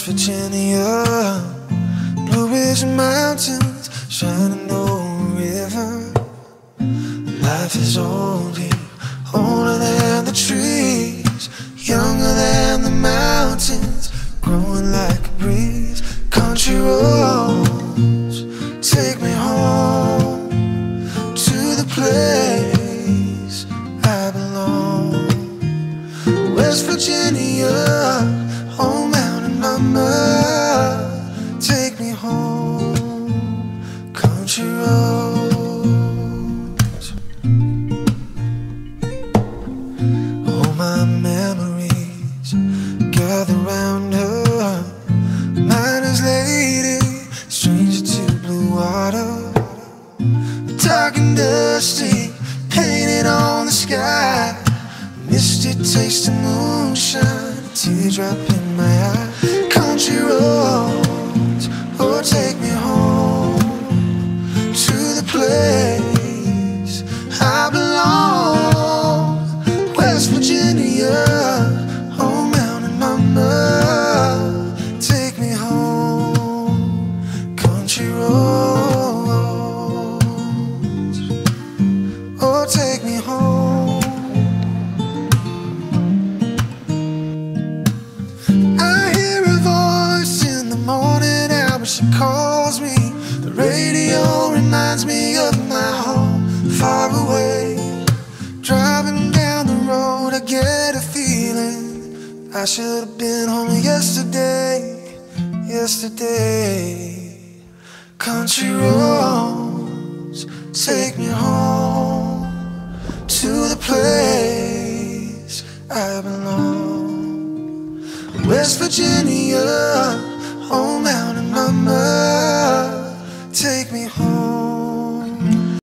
Virginia, Blue Ridge Mountains, Shenandoah River. Life is old here, older than the trees, younger than the mountains, growing like a breeze. Country roads take me home to the place I belong. West Virginia, oh mountain mama, take me home. Country roads, all my memories gather round her. Miner's lady, stranger to blue water, dark and dusty, painted on the sky. Misty taste of moonshine, a teardrop in my eye. Country roads, oh take me home to the place I belong. West Virginia, oh mountain mama, take me home. Country roads, oh take me home. I hear a voice in the morning hour, she calls me. The radio reminds me of my home far away. Driving down the road, I get a feeling I should have been home yesterday, yesterday. Country roads, take me home to the place I belong. West Virginia,